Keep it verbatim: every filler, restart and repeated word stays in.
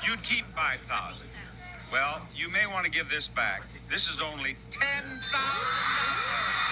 You'd keep five thousand. Well, you may want to give this back. This is only ten thousand dollars.